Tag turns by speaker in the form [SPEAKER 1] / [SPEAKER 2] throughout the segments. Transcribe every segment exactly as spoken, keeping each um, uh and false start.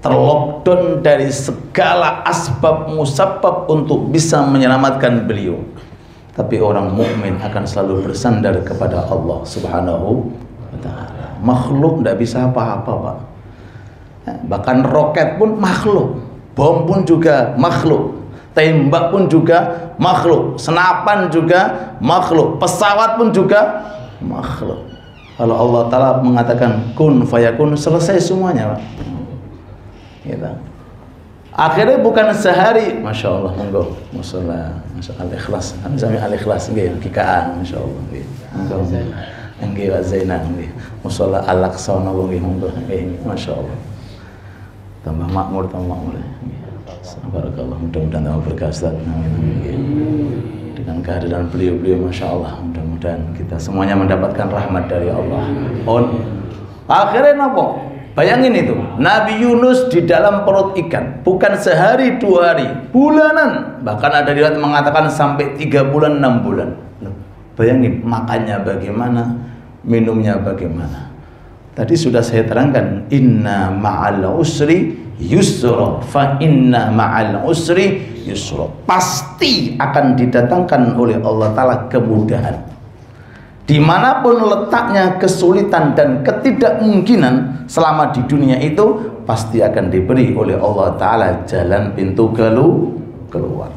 [SPEAKER 1] terlockdown dari segala asbab musabab untuk bisa menyelamatkan beliau. Tapi orang mukmin akan selalu bersandar kepada Allah Subhanahu wa ta'ala. Makhluk tidak bisa apa-apa, Pak. Bahkan roket pun makhluk, bom pun juga makhluk, tembak pun juga makhluk, senapan juga makhluk, pesawat pun juga makhluk. Kalau Allah Ta'ala mengatakan kun fayakun, selesai semuanya, Pak. Gitu. Akhirnya bukan sehari, masya Allah, monggo, masalah, masalah al-ikhlas, kami al-ikhlas, nggih, kikaan, masya Allah, nggih, monggo, nggih, Pak Zainal, nggih, masalah al-aqsa, nggih, monggo, nggih, masya Allah, tambah makmur, tambah makmur, barakallah, mudah-mudahan tambah berkah, Ustaz, dengan kehadiran beliau-beliau, masya Allah, mudah-mudahan kita semuanya mendapatkan rahmat dari Allah. On, akhirnya nopo? Bayangin itu, Nabi Yunus di dalam perut ikan, bukan sehari dua hari, bulanan, bahkan ada riwayat mengatakan sampai tiga bulan enam bulan. Bayangin makannya bagaimana, minumnya bagaimana. Tadi sudah saya terangkan, inna ma'al usri yusra, fa inna ma'al usri yusra. Pasti akan didatangkan oleh Allah Ta'ala kemudahan. Dimanapun letaknya kesulitan dan ketidakmungkinan selama di dunia itu, pasti akan diberi oleh Allah Ta'ala jalan pintu kelu keluar.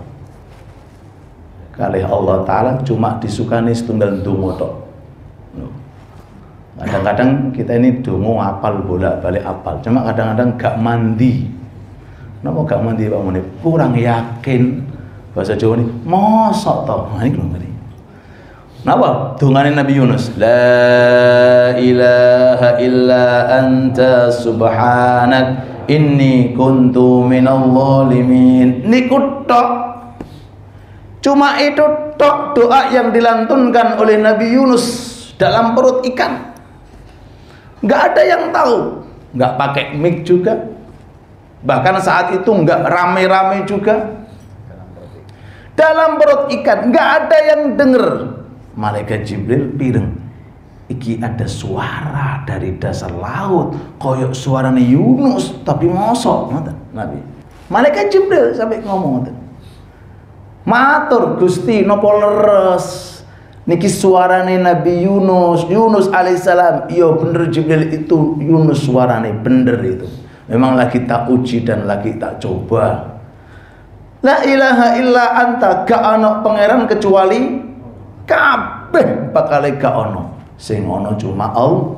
[SPEAKER 1] Kali Allah Ta'ala cuma disukani setunggal dungo tok. Kadang-kadang kita ini dungo apal bolak balik apal, cuma kadang-kadang gak mandi. Kenapa gak mandi, Pak Munib? Kurang yakin. Bahasa Jawa ini mosok toh. Nah, ini belum ngerti. Kenapa? Dungane Nabi Yunus, la ilaha illa anta subhanak inni kuntu minal zalimin. Niku tok. Cuma itu tok doa yang dilantunkan oleh Nabi Yunus dalam perut ikan. Nggak ada yang tahu, nggak pakai mic juga. Bahkan saat itu nggak rame-rame juga. Dalam perut ikan nggak ada yang dengar. Malaikat Jibril pireng, iki ada suara dari dasar laut, koyok suaranya Yunus, tapi mosok, Nabi. Malaikat Jibril sampai ngomong, matur Gusti nopo leres, niki suarane Nabi Yunus, Yunus alaihissalam. Iya bener Jibril, itu Yunus suarane bener itu. Memang lagi tak uji dan lagi tak coba. La ilaha illa anta, gak ana pangeran kecuali kabeh bakale gak ono, sing ono cuma Allah.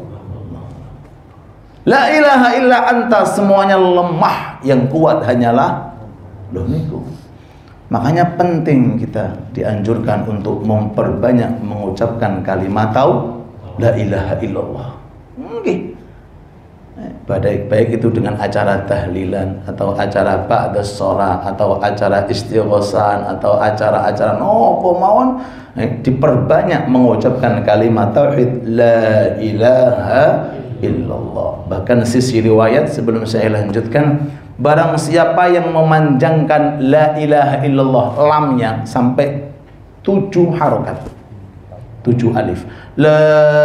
[SPEAKER 1] La ilaha illa anta, semuanya lemah, yang kuat hanyalah loh niku. Makanya penting kita dianjurkan untuk memperbanyak mengucapkan kalimat tau la ilaha illallah. Nggih. Baik, baik itu dengan acara tahlilan atau acara ba'da shalah atau acara istighosan atau acara-acara nopo mawon, eh, diperbanyak mengucapkan kalimat tauhid la ilaha illallah. Bahkan sisi riwayat sebelum saya lanjutkan, barang siapa yang memanjangkan la ilaha illallah lamnya sampai tujuh harokat, tujuh alif, la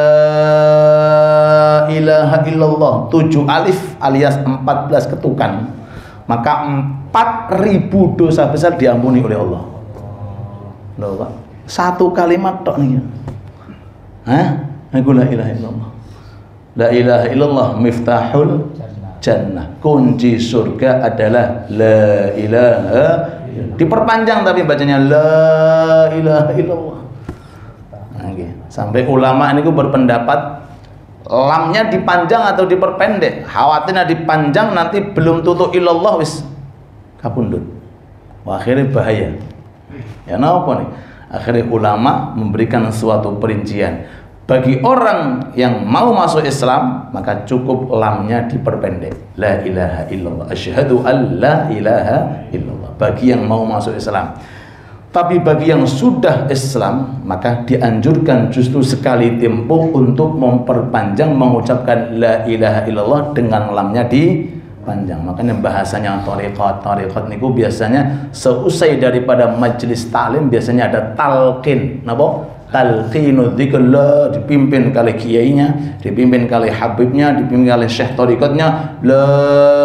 [SPEAKER 1] ilaha illallah, tujuh alif alias empat belas ketukan, maka empat ribu dosa besar diampuni oleh Allah. Loh, Pak, satu kalimat tok nih. Hah? Aku la ilaha illallah. La ilaha illallah miftahul jannah. Kunci surga adalah la ilaha. Diperpanjang tapi bacanya la ilaha illallah. Okay. Sampai ulama ini berpendapat lamnya dipanjang atau diperpendek. Khawatirnya dipanjang nanti belum tutup ilallah wis kapundut. Wah, akhirnya bahaya. Ya napa nih? Akhirnya ulama memberikan suatu perincian. Bagi orang yang mau masuk Islam, maka cukup lamnya diperpendek. La ilaha illallah. Asyhadu an la ilaha illallah. Bagi yang mau masuk Islam. Tapi bagi yang sudah Islam, maka dianjurkan justru sekali tempo untuk memperpanjang mengucapkan la ilaha illallah dengan lamnya dipanjang. Makanya bahasanya thariqat, thariqat niku biasanya seusai daripada majelis taklim biasanya ada talqin. Napa? Talqinu dzikrillah, dipimpin kali kiainya, dipimpin kali habibnya, dipimpin kali syekh thariqatnya, la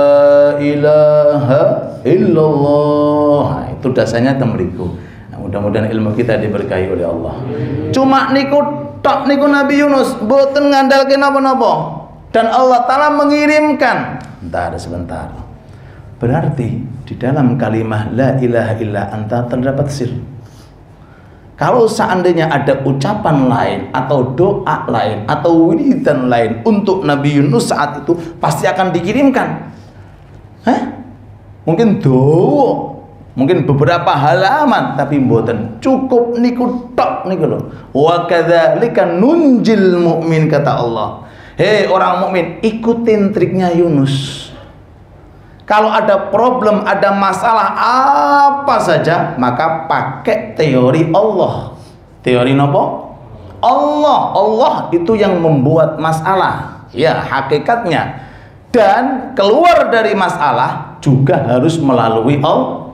[SPEAKER 1] ilaha illallah. Nah, itu dasarnya temriku. Nah, mudah-mudahan ilmu kita diberkahi oleh Allah. Cuma niku tok niku Nabi Yunus mboten ngandalke napa-napa. Dan Allah Ta'ala mengirimkan. Bentar, sebentar. Berarti di dalam kalimah la ilaha illa anta terdapat sir. Kalau seandainya ada ucapan lain atau doa lain atau wiridan lain untuk Nabi Yunus saat itu pasti akan dikirimkan. Hah? Mungkin doa, mungkin beberapa halaman, tapi mboten cukup niku tok niku lho. Wa kadzalika nunjil mukmin, kata Allah. Hei orang mukmin, ikutin triknya Yunus. Kalau ada problem, ada masalah apa saja, maka pakai teori Allah. Teori nopo? Allah. Allah itu yang membuat masalah. Ya, hakikatnya. Dan keluar dari masalah juga harus melalui Allah.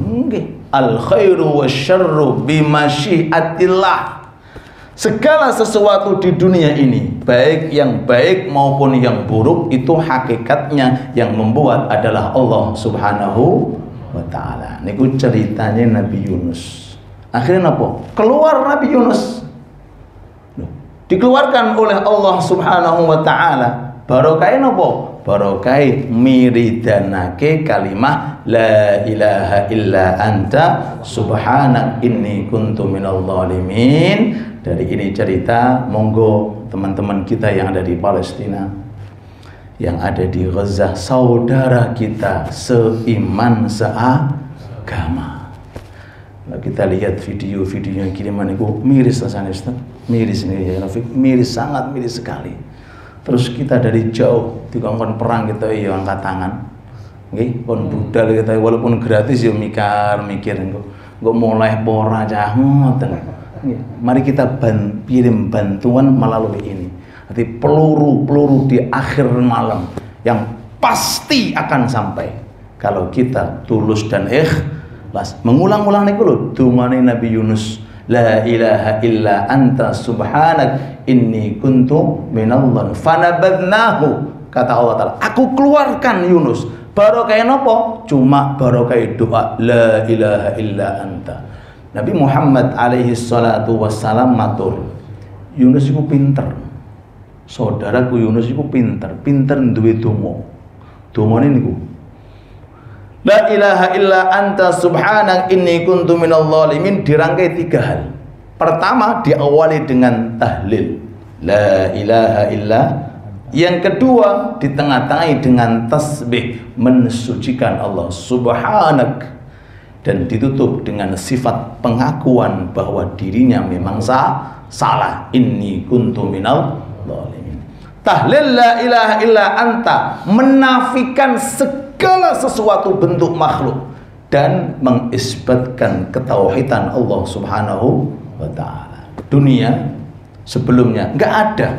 [SPEAKER 1] Al khairu wasyarru bimasyiatillah. Segala sesuatu di dunia ini, baik yang baik maupun yang buruk, itu hakikatnya yang membuat adalah Allah Subhanahu wa ta'ala. Ini ceritanya Nabi Yunus. Akhirnya apa? Keluar Nabi Yunus. Dikeluarkan oleh Allah Subhanahu wa ta'ala. Barokai apa? Barokai miridanake kalimah la ilaha illa anta subhanak inni kuntu minal zalimin. Dari ini cerita, monggo teman-teman kita yang ada di Palestina, yang ada di Gaza, saudara kita seiman seagama. Kalau kita lihat video-video yang kiriman itu miris rasanya, Ustaz. Miris nih ya Rafiq, miris, sangat miris sekali. Terus kita dari jauh dikongkon perang kita ya angkat tangan. Nggih, pun budal kita walaupun gratis ya mikir mikir engko. Engko mulai pora cah ngoten. Mari kita ban, kirim bantuan melalui ini. Nanti peluru-peluru di akhir malam yang pasti akan sampai kalau kita tulus dan ikhlas. Mengulang-ulang niku lho dungane Nabi Yunus, la ilaha illa anta subhanak inni kuntu minadh-dhalimin. Fanabadnahu, kata Allah Ta'ala, aku keluarkan Yunus. Barokah napa? Cuma barokah doa la ilaha illa anta. Nabi Muhammad alaihi salatu wassalam matur, Yunus iku pinter. Saudaraku Yunus iku pinter, pinter duwe donga. Dongane niku, la ilaha illa anta subhanak inni kuntu minadh dhalimin, dirangkai tiga hal. Pertama diawali dengan tahlil, la ilaha illa. Yang kedua ditengah-tengahi dengan tasbih, mensucikan Allah subhanak. Dan ditutup dengan sifat pengakuan bahwa dirinya memang sah, salah. Inni kuntu minal zalimin. Tahlil la ilaha illa anta menafikan segala sesuatu bentuk makhluk dan mengisbatkan ketauhidan Allah Subhanahu wa ta'ala. Dunia sebelumnya enggak ada,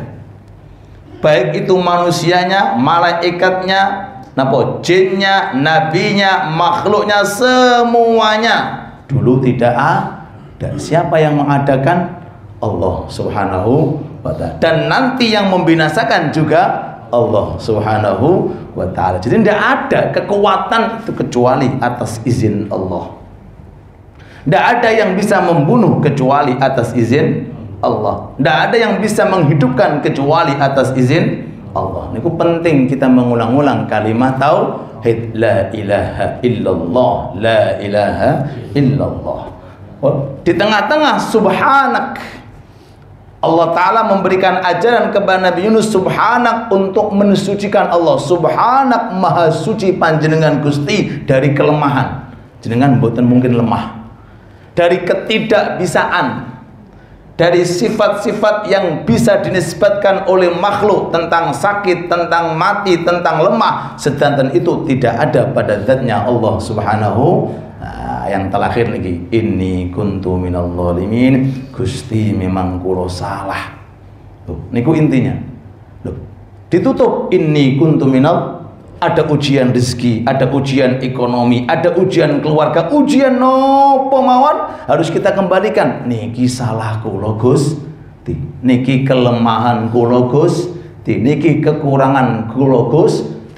[SPEAKER 1] baik itu manusianya, malaikatnya, napa jinnya, nabinya, makhluknya, semuanya dulu tidak ada. Siapa yang mengadakan? Allah Subhanahu wa ta'ala. Dan nanti yang membinasakan juga Allah Subhanahu wa ta'ala. Jadi tidak ada kekuatan itu kecuali atas izin Allah. Tidak ada yang bisa membunuh kecuali atas izin Allah. Tidak ada yang bisa menghidupkan kecuali atas izin Allah. Ini penting kita mengulang-ulang kalimat tauhid, la ilaha illallah, la ilaha illallah. Oh, di tengah-tengah subhanak, Allah Ta'ala memberikan ajaran kepada Nabi Yunus subhanak untuk mensucikan Allah. Subhanak, maha suci panjenengan Gusti dari kelemahan. Jenengan mboten mungkin lemah. Dari ketidakbisaan, dari sifat-sifat yang bisa dinisbatkan oleh makhluk tentang sakit, tentang mati, tentang lemah, sedangkan itu tidak ada pada zatnya Allah Subhanahu. Nah, yang terakhir lagi, inni kuntu minal zalimin, Gusti memang kula salah. Tuh, niku intinya. Loh, ditutup inni kuntu minal, ada ujian rezeki, ada ujian ekonomi, ada ujian keluarga, ujian nopo mawon harus kita kembalikan. Niki salah kula Gusti, niki kelemahan kula Gusti, niki kekurangan kula Gusti.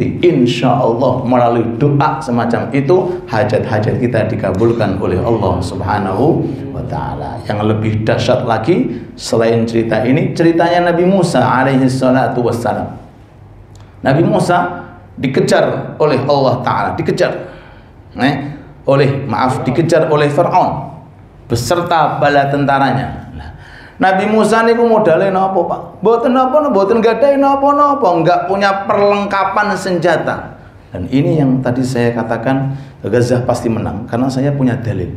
[SPEAKER 1] bukti insya Allah melalui doa semacam itu hajat-hajat kita dikabulkan oleh Allah Subhanahu wa ta'ala. Yang lebih dahsyat lagi selain cerita ini, ceritanya Nabi Musa alaihi salatu wassalam. Nabi Musa dikejar oleh Allah ta'ala, dikejar eh, oleh maaf dikejar oleh Fir'aun beserta bala tentaranya. Nabi Musa niku modalnya napa, Pak? Mboten napa, mboten gadahi napa-napa, enggak punya perlengkapan senjata. Dan ini yang tadi saya katakan, Gaza pasti menang karena saya punya dalil.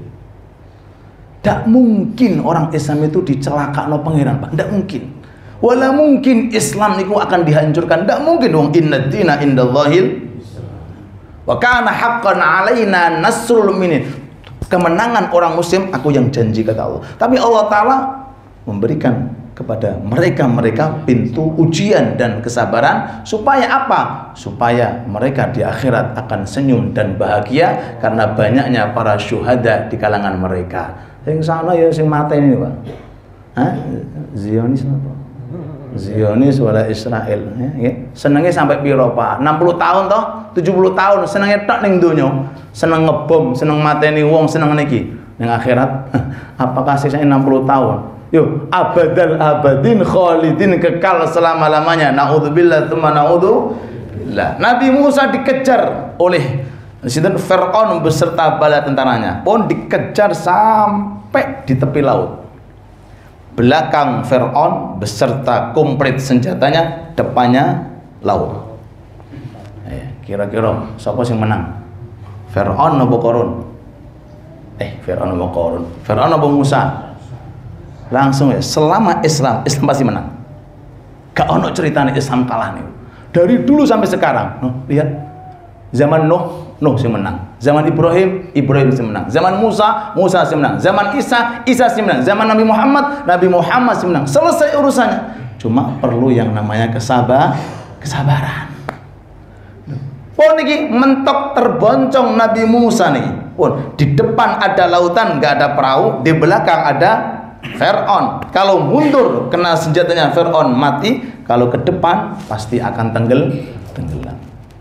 [SPEAKER 1] Tidak mungkin orang Islam itu dicelakakno pangeran, Pak. Tidak mungkin. Wala mungkin Islam niku akan dihancurkan. Tidak mungkin dong. Inna dina indallahil wa kana haqqan alaina nasrul mu'minin. Kemenangan orang muslim aku yang janji kata Allah. Tapi Allah Ta'ala memberikan kepada mereka-mereka pintu ujian dan kesabaran supaya apa? Supaya mereka di akhirat akan senyum dan bahagia karena banyaknya para syuhada di kalangan mereka. Yang sana ya sing mati ini, Pak. Hah? Zionis apa? Zionis wala Israel ya, ya. Senengnya sampai piro, Pak? enam puluh tahun toh? tujuh puluh tahun senengnya tok ning donya. Seneng ngebom, seneng mateni wong, seneng niki. Ning akhirat apakah sisanya enam puluh tahun? Yo, abadal abadin khalidin, kekal selama-lamanya. Naudzubillah tsumma naudzubillah. Nabi Musa dikejar oleh Sinten Fir'aun beserta bala tentaranya. Pun dikejar sampai di tepi laut. Belakang Fir'aun beserta komplit senjatanya, depannya laut. Kira-kira siapa yang menang? Fir'aun atau Qarun? Eh, Fir'aun atau Qarun? Fir'aun atau Musa? Langsung ya, selama Islam, Islam pasti menang. Gak ono ceritanya Islam kalah nih. Dari dulu sampai sekarang, no, lihat. Zaman Nuh, Nuh sih menang. Zaman Ibrahim, Ibrahim sih menang. Zaman Musa, Musa sih menang. Zaman Isa, Isa sih menang. Zaman Nabi Muhammad, Nabi Muhammad sih menang. Selesai urusannya. Cuma perlu yang namanya kesabar, kesabaran. Oh niki mentok terboncong Nabi Musa nih. Oh, di depan ada lautan, nggak ada perahu. Di belakang ada Fir'aun. Kalau mundur kena senjatanya Fir'aun mati, kalau ke depan pasti akan tenggel tenggelam.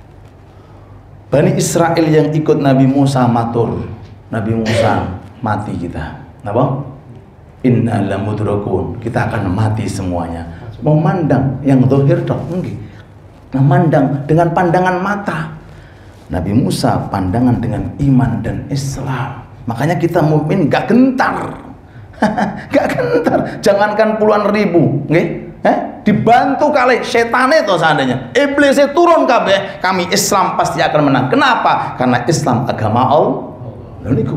[SPEAKER 1] Bani Israel yang ikut Nabi Musa matur, Nabi Musa mati kita. Napa? Inna lamudrakun, kita akan mati semuanya. Memandang yang zahir tok nggih. Memandang dengan pandangan mata. Nabi Musa pandangan dengan iman dan Islam. Makanya kita mukmin gak gentar. Gak gentar, jangankan puluhan ribu, nggih, eh? Dibantu kali setan itu seandainya, iblisnya turun kabeh, kami Islam pasti akan menang. Kenapa? Karena Islam agama Allah. Niku.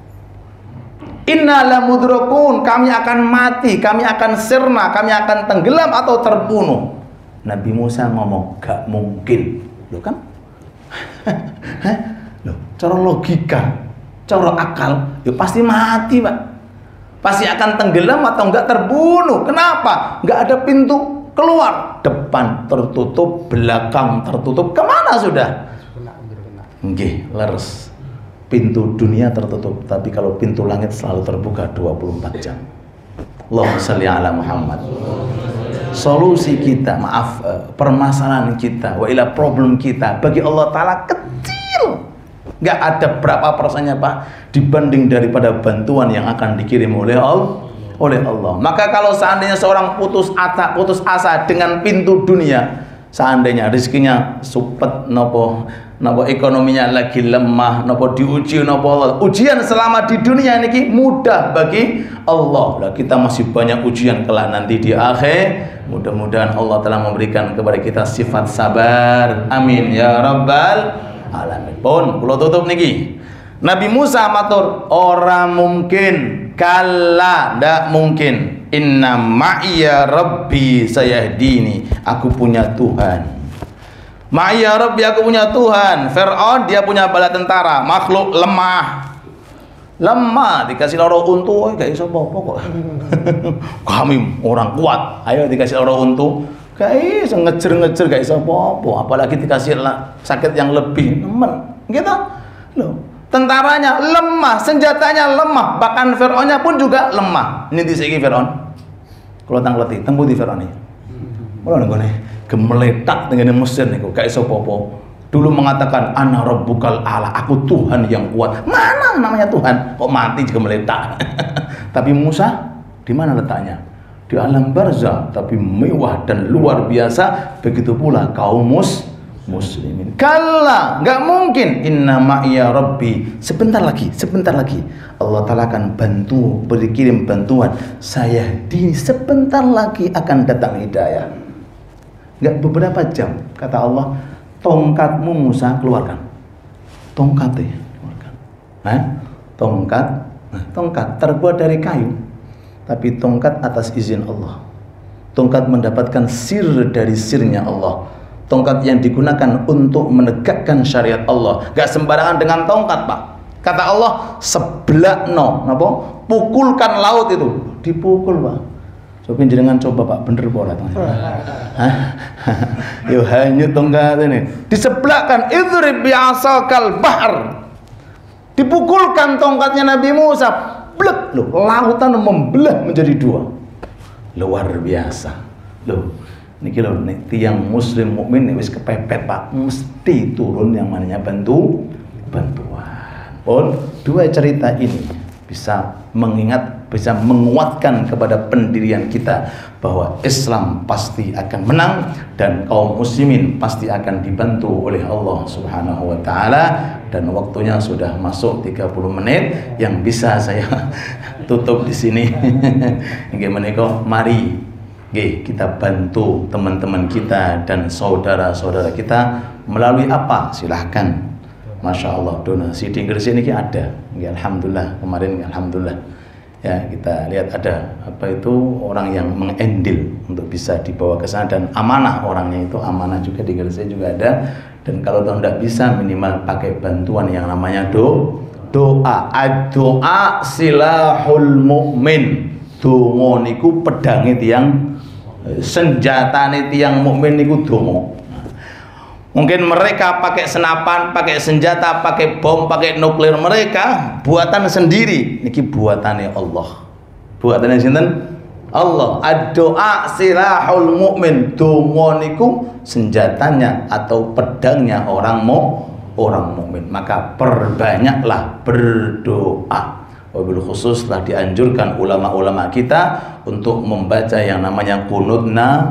[SPEAKER 1] Inna lamudrakun, kami akan mati, kami akan sirna, kami akan tenggelam atau terbunuh. Nabi Musa ngomong gak mungkin, loh kan? Loh, cara logika, cara akal, ya pasti mati, Pak. Pasti akan tenggelam atau enggak terbunuh. Kenapa? Enggak ada pintu keluar. Depan tertutup, belakang tertutup. Kemana sudah? Nggih, leres. Pintu dunia tertutup, tapi kalau pintu langit selalu terbuka dua puluh empat jam. Allahumma shalli ala Muhammad. Solusi kita, maaf, permasalahan kita, wa ila problem kita bagi Allah Ta'ala kecil. Nggak ada berapa persennya, Pak, dibanding daripada bantuan yang akan dikirim oleh Allah. Oleh Allah. Maka kalau seandainya seorang putus asa, putus asa dengan pintu dunia, seandainya rezekinya supet, nopo, nopo ekonominya lagi lemah, nopo diuji, nopo Allah. Ujian selama di dunia ini mudah bagi Allah. Lah kita masih banyak ujian kelak nanti di akhir. Mudah-mudahan Allah telah memberikan kepada kita sifat sabar. Amin ya rabbal alamin. Pun kula tutup niki. Nabi Musa matur, ora mungkin, kala ndak mungkin. Inna ma'iya rabbi sayahdini. Aku punya Tuhan. Ma'iya rabbi, aku punya Tuhan. Fir'aun dia punya bala tentara, makhluk lemah. Lemah dikasih loro untu, gak iso apa-apa kok. Kami orang kuat. Ayo dikasih loro untu. Gak iso ngejer-ngejer, gak iso apa-apa. Apalagi dikasih sakit yang lebih nemen. Gitu. Loh, tentaranya lemah, senjatanya lemah, bahkan Fir'aunnya pun juga lemah. Ini disiki Fir'aun. Kalau tang leti, tembu di Fir'aun iki. Ora nggone gemeletak dengan Mesir niku, gak iso apa-apa. Dulu mengatakan ana rabbukal a'la, aku Tuhan yang kuat. Mana namanya Tuhan? Kok mati juga meletak. Tapi Musa di mana letaknya? Di alam barzah, tapi mewah dan luar biasa. Begitu pula kaum mus muslimin. Kalla, nggak mungkin. Inna ma'iya rabbi. Sebentar lagi, sebentar lagi Allah Ta'ala akan bantu, beri kirim bantuan. Saya di sebentar lagi akan datang hidayah. Nggak beberapa jam, kata Allah, tongkatmu Musa keluarkan. Tongkatnya keluarkan. Nah, tongkat, nah, tongkat terbuat dari kayu, tapi tongkat atas izin Allah. Tongkat mendapatkan sir dari sirnya Allah. Tongkat yang digunakan untuk menegakkan syariat Allah. Gak sembarangan dengan tongkat, Pak. Kata Allah, sebelah no, napa? Pukulkan laut itu. Dipukul, Pak. Coba jenengan coba, Pak, bener pola tongkat. Hah? Yo hanyut tongkat ini. Disebelahkan idrib bi'asakal bahr. Dipukulkan tongkatnya Nabi Musa. Blek, loh, lautan membelah menjadi dua. Luar biasa. Loh, niki lho, nek tiang muslim mukmin wis kepepet, Pak, mesti turun yang namanya bantu bantuan. Pun dua cerita ini bisa mengingat, bisa menguatkan kepada pendirian kita bahwa Islam pasti akan menang dan kaum muslimin pasti akan dibantu oleh Allah Subhanahu wa taala. Dan waktunya sudah masuk tiga puluh menit yang bisa saya tutup di sini. Nggih menika, mari nggih kita bantu teman-teman kita dan saudara-saudara kita melalui apa? Silahkan. Masya Allah, donasi di Inggris ini ada. Ya, alhamdulillah, kemarin alhamdulillah ya kita lihat ada apa itu orang yang mengendil untuk bisa dibawa ke sana, dan amanah orangnya itu amanah juga di Inggris juga ada. Dan kalau tidak bisa minimal pakai bantuan yang namanya do doa. Ad-doa silahul mukmin. Donga niku pedange tiyang, senjatane tiyang mukmin niku donga. Mungkin mereka pakai senapan, pakai senjata, pakai bom, pakai nuklir, mereka buatan sendiri. Niki buatannya Allah. Buatannya sinten? Allah. Ad-doa silahul mukmin. Donga niku senjatanya atau pedangnya orang mu orang mukmin. Maka perbanyaklah berdoa. Wabil khusus telah dianjurkan ulama-ulama kita untuk membaca yang namanya kunut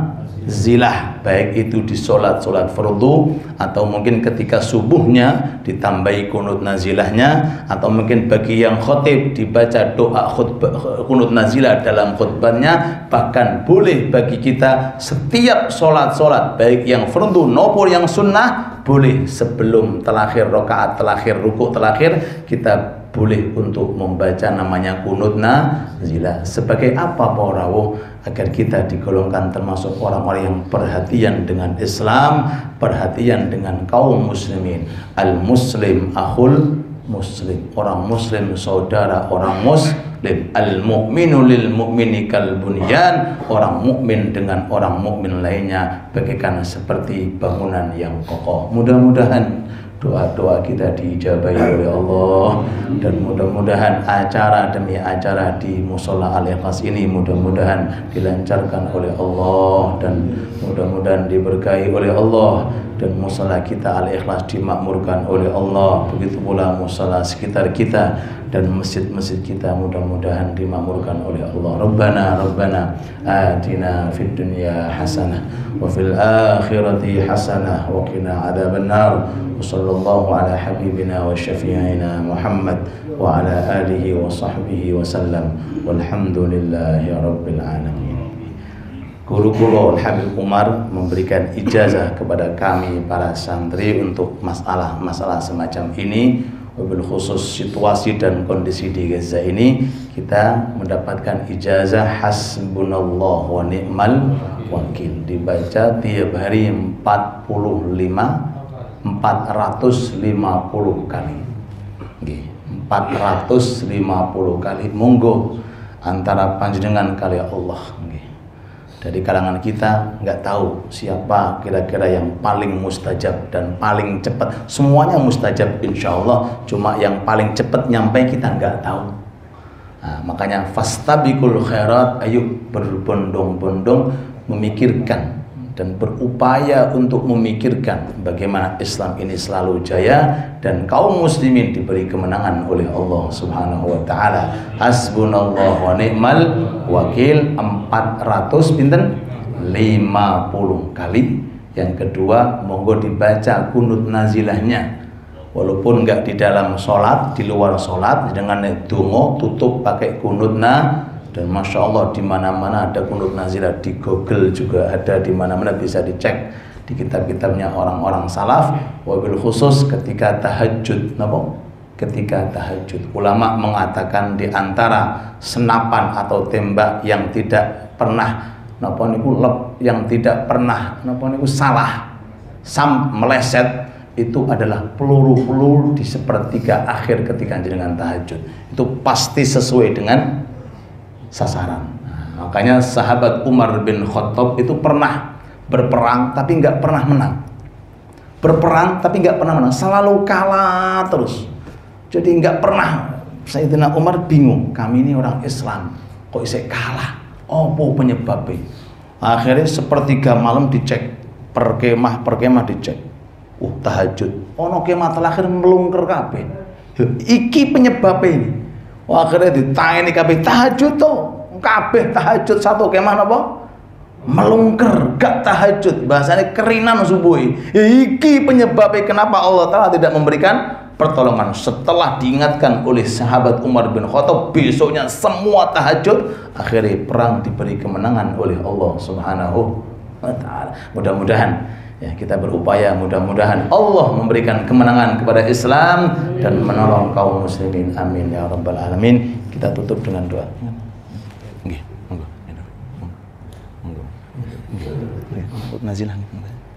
[SPEAKER 1] nazilah, baik itu di sholat-sholat fardu atau mungkin ketika subuhnya ditambahi kunut nazilahnya, atau mungkin bagi yang khotib dibaca doa khutbah kunut nazilah dalam khutbahnya. Bahkan boleh bagi kita setiap sholat-sholat baik yang fardu maupun yang sunnah, boleh sebelum terakhir rakaat terakhir, rukuk terakhir, kita boleh untuk membaca namanya kunut nazilah. Sebagai apa para rawuh? Agar kita digolongkan termasuk orang-orang yang perhatian dengan Islam, perhatian dengan kaum muslimin. Al muslim akhul muslim, orang muslim saudara orang muslim. Al mu'minu lil mu'mini kal bunyan, orang mukmin dengan orang mukmin lainnya bagaikan seperti bangunan yang kokoh. Mudah-mudahan doa-doa kita diijabahi oleh Allah, dan mudah-mudahan acara demi acara di Mushola Al-Ikhlas ini mudah-mudahan dilancarkan oleh Allah, dan mudah-mudahan diberkahi oleh Allah, dan mushola kita Al-Ikhlas dimakmurkan oleh Allah. Begitu pula mushola sekitar kita dan masjid-masjid kita mudah-mudahan dimakmurkan oleh Allah. Rabbana Rabbana atina fid dunya hasanah wa fil akhirati hasanah wa qina adzabannar. Wassallallahu ala habibina wa syafi'ina Muhammad wa ala alihi wa sahbihi wa sallam. Walhamdulillahi rabbil alamin. Guru Guru Habib Umar memberikan ijazah kepada kami para santri untuk masalah-masalah semacam ini. Wabil khusus situasi dan kondisi di Gaza ini, kita mendapatkan ijazah hasbunallah wa ni'mal wakil, dibaca tiap hari empat puluh lima empat ratus lima puluh kali. empat ratus lima puluh kali. Monggo antara panjenengan kali Allah. Dari kalangan kita nggak tahu siapa kira-kira yang paling mustajab dan paling cepat. Semuanya mustajab insya Allah, cuma yang paling cepat nyampe kita nggak tahu. Nah, makanya fastabiqul khairat, ayo berbondong-bondong memikirkan dan berupaya untuk memikirkan bagaimana Islam ini selalu jaya dan kaum muslimin diberi kemenangan oleh Allah Subhanahu wa taala. Hasbunallahu wa ni'mal wakil empat ratus pinten lima puluh kali. Yang kedua, monggo dibaca kunut nazilahnya. Walaupun enggak di dalam sholat, di luar sholat dengan donga tutup pakai kunutna. Dan masya Allah di mana-mana ada kunut nazilah, di Google juga ada, di mana-mana bisa dicek di kitab-kitabnya orang-orang salaf. Wabil khusus ketika tahajud, napa? Ketika tahajud, ulama mengatakan di antara senapan atau tembak yang tidak pernah napa niku lep, yang tidak pernah napa niku salah sam meleset itu adalah peluru-peluru di sepertiga akhir ketika jenengan tahajud. Itu pasti sesuai dengan sasaran. Nah, makanya sahabat Umar bin Khattab itu pernah berperang tapi nggak pernah menang. Berperang tapi nggak pernah menang, selalu kalah terus. Jadi nggak pernah. Sayyidina Umar bingung, kami ini orang Islam kok bisa kalah? Apa penyebabnya? Akhirnya sepertiga malam dicek, per kemah per kemah dicek. Uh tahajud. Ono kemah terakhir melungker kabeh. Iki penyebabnya ini. Wah, akhirnya ditangani kabeh tahajud tuh, kabeh tahajud satu kemah napa? Melungker, gak tahajud. Bahasanya kerinan subuh. Iki penyebabnya kenapa Allah Taala tidak memberikan pertolongan. Setelah diingatkan oleh sahabat Umar bin Khattab, besoknya semua tahajud, akhirnya perang diberi kemenangan oleh Allah Subhanahu wa taala. Mudah-mudahan ya kita berupaya, mudah-mudahan Allah memberikan kemenangan kepada Islam dan menolong kaum muslimin. Amin ya rabbal alamin. Kita tutup dengan doa. Nggih, monggo. Monggo. Nazilah.